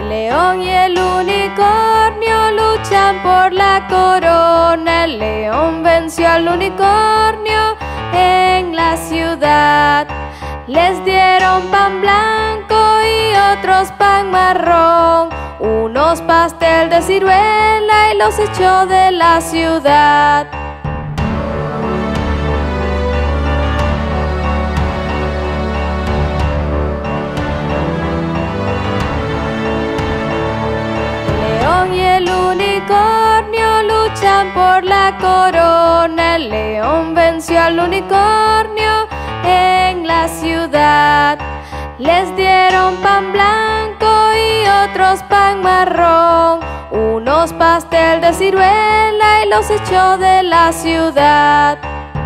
El león y el unicornio luchan por la corona. El león venció al unicornio en la ciudad. Les dieron pan blanco y otros pan marrón, unos pastel de ciruela y los echó de la ciudad. El león y el unicornio luchan por la corona. El león venció al unicornio en la ciudad. Les dieron pan blanco y otros pan marrón, unos pastel de ciruela y los echó de la ciudad.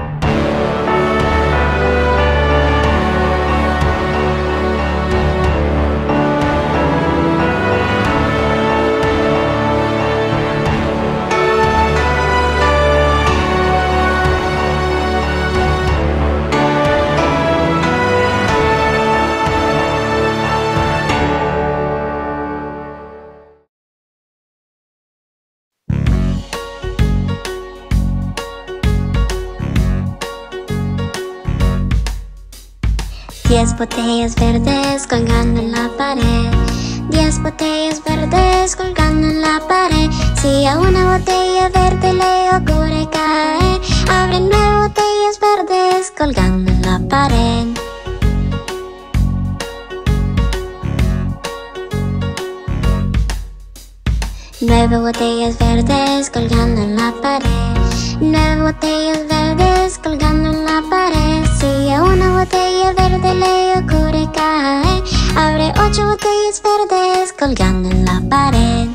Diez botellas verdes colgando en la pared. 10 botellas verdes colgando en la pared. Si a una botella verde le ocurre caer, abre 9 botellas verdes colgando en la pared. Nueve botellas verdes colgando en la pared. 9 botellas verdes colgando en la pared. Si a una botella verde le ocurre caer, abre 8 botellas verdes colgando en la pared.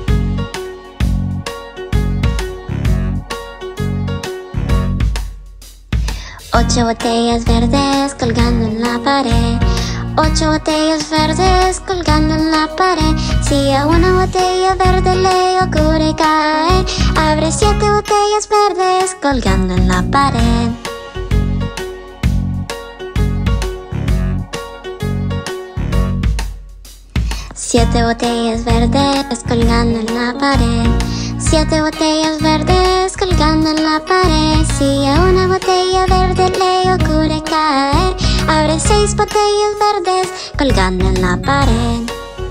Ocho botellas verdes colgando en la pared. 8 botellas verdes colgando en la pared. Si a una botella verde le ocurre caer, abre 7 botellas verdes colgando en la pared. Siete botellas verdes colgando en la pared. 7 botellas verdes colgando en la pared. Si a una botella verde le ocurre caer, abre 6 botellas verdes colgando en la pared.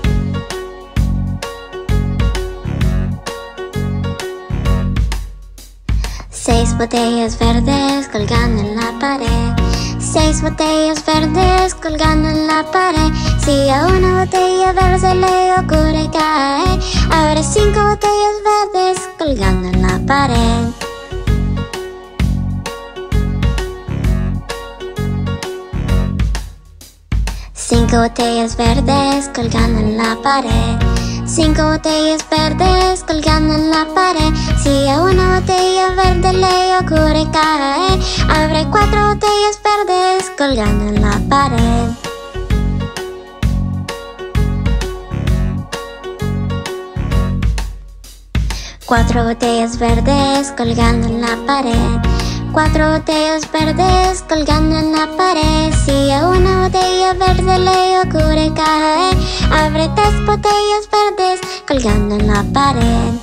Seis botellas verdes colgando en la pared. 6 botellas verdes colgando en la pared. Si a una botella verde le ocurre caer, abre 5 botellas verdes colgando en la pared. Cinco botellas verdes colgando en la pared. 5 botellas verdes colgando en la pared. Si a una botella verde le ocurre caer, abre 4 botellas verdes colgando en la pared. Cuatro botellas verdes colgando en la pared. 4 botellas verdes colgando en la pared. Si a una botella verde le ocurre caer, abre 3 botellas verdes colgando en la pared.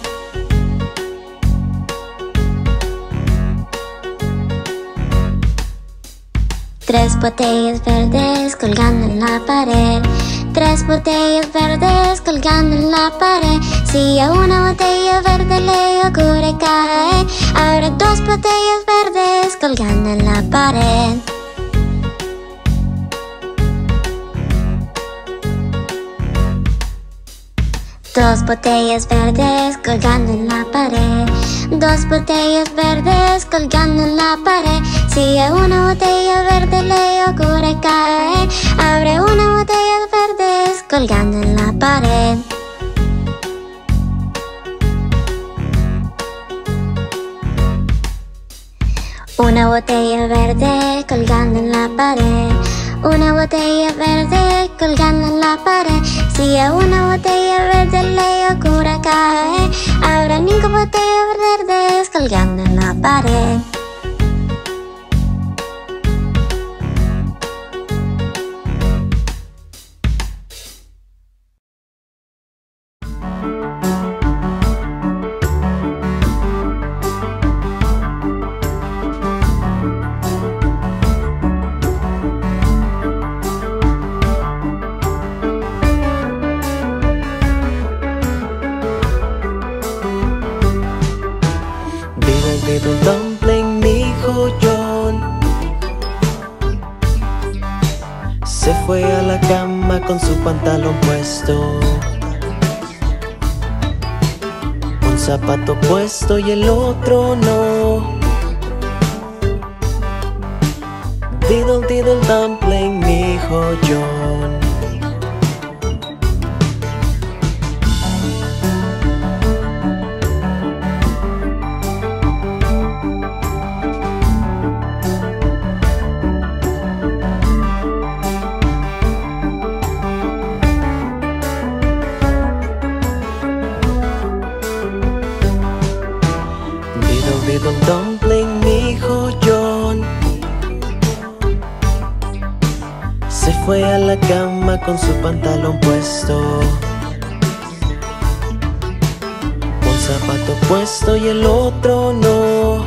Tres botellas verdes colgando en la pared. 3 botellas verdes colgando en la pared. Si a una botella verde le ocurre caer, abre 2 botellas verdes colgando en la pared. Dos botellas verdes colgando en la pared. 2 botellas verdes colgando en la pared. Si a una botella verde le ocurre caer, abre 1 botella verdes colgando en la pared. Una botella verde colgando en la pared. 1 botella verde colgando en la pared. Si a una botella verde le ocurre caer, habrá 5 botellas verdes colgando en la pared. little dumpling, mi joyón. Se fue a la cama con su pantalón puesto, un zapato puesto y el otro no. Diddle diddle dumpling, mi joyón. Diddle dumpling, mi joyón. Se fue a la cama con su pantalón puesto, un zapato puesto y el otro no.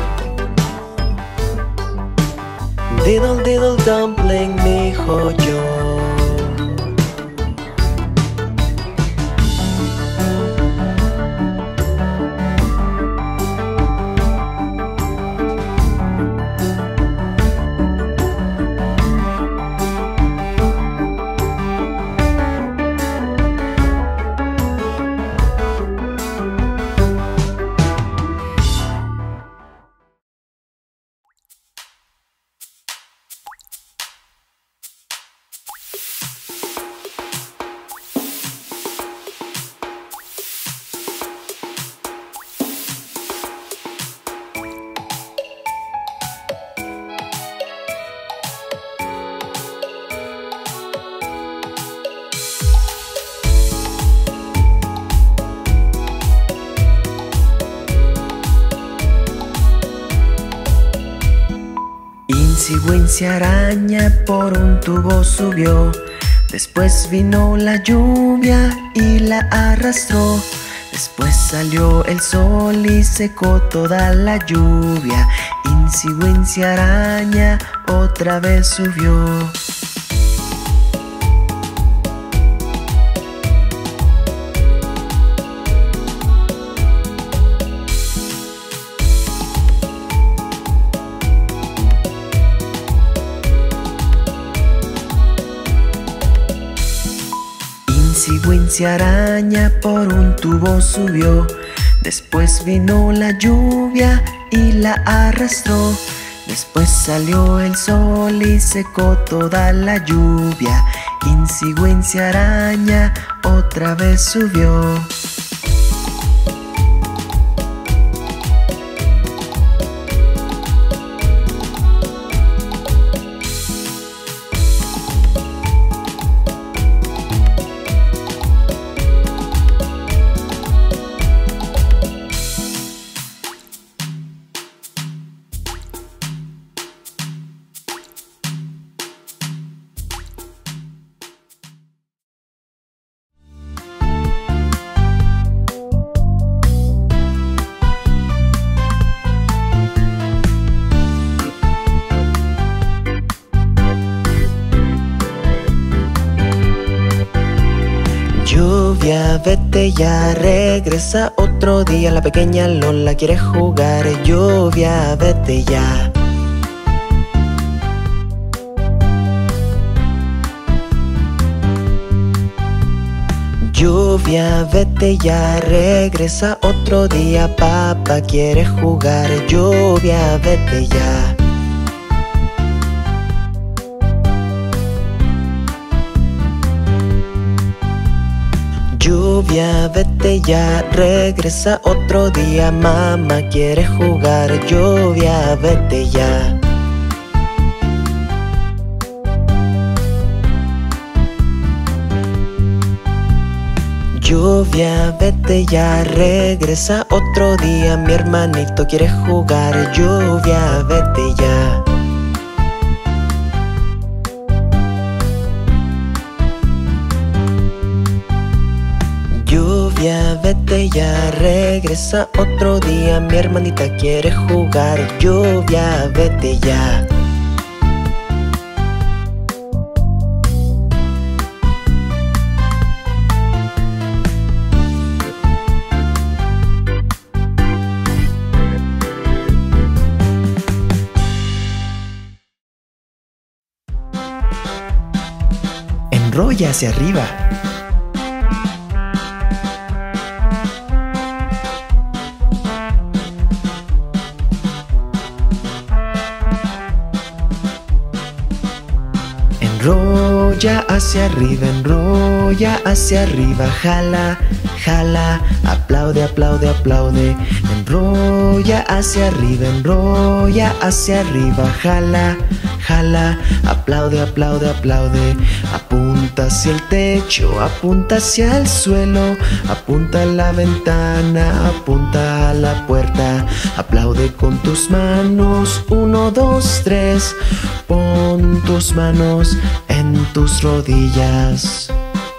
Diddle diddle dumpling, mi joyón. Wincy araña por un tubo subió, después vino la lluvia y la arrastró, después salió el sol y secó toda la lluvia. Incy Wincy araña otra vez subió. Incy Wincy araña por un tubo subió, después vino la lluvia y la arrastró, después salió el sol y secó toda la lluvia. Incy Wincy araña otra vez subió. Lluvia, vete ya, regresa otro día. La pequeña Lola quiere jugar. Lluvia, vete ya. Lluvia, vete ya, regresa otro día. Papá quiere jugar. Lluvia, vete ya. Lluvia, vete ya, regresa otro día. Mamá quiere jugar. Lluvia, vete ya. Lluvia, vete ya, regresa otro día. Mi hermanito quiere jugar. Lluvia, vete ya. Lluvia, vete ya, regresa otro día. Mi hermanita quiere jugar. Lluvia, vete ya. enrolla hacia arriba. Enrolla hacia arriba, jala, jala, aplaude, aplaude, aplaude. Enrolla hacia arriba, jala, jala, aplaude, aplaude, aplaude. Apunta hacia el techo, apunta hacia el suelo, apunta a la ventana, apunta a la puerta. Aplaude con tus manos, 1, 2, 3. Pon tus manos en tus rodillas.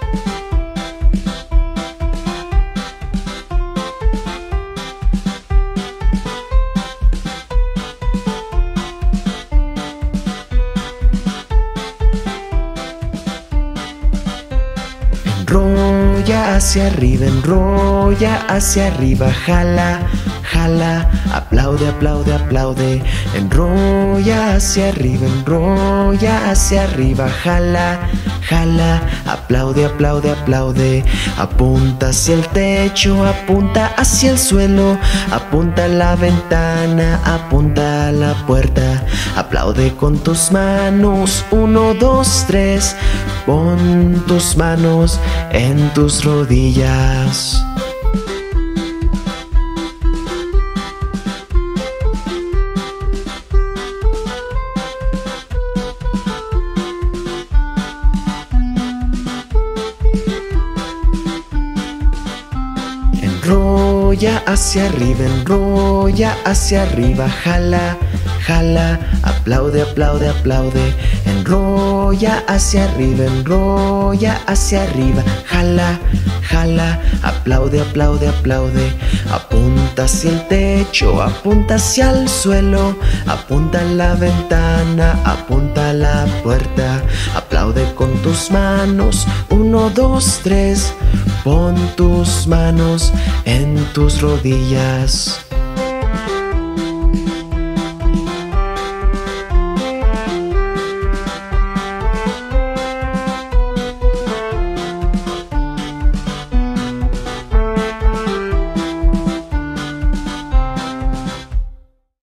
Enrolla hacia arriba, jala, jala, aplaude, aplaude, aplaude. Enrolla hacia arriba, jala, jala, aplaude, aplaude, aplaude. Apunta hacia el techo, apunta hacia el suelo, apunta a la ventana, apunta a la puerta. Aplaude con tus manos, 1, 2, 3. Pon tus manos en tus rodillas. Enrolla hacia arriba, jala, jala, aplaude, aplaude, aplaude. Enrolla hacia arriba, jala, jala, aplaude, aplaude, aplaude. Apunta hacia el techo, apunta hacia el suelo, apunta a la ventana, apunta a la puerta. Aplaude con tus manos, 1, 2, 3. Pon tus manos en tus rodillas.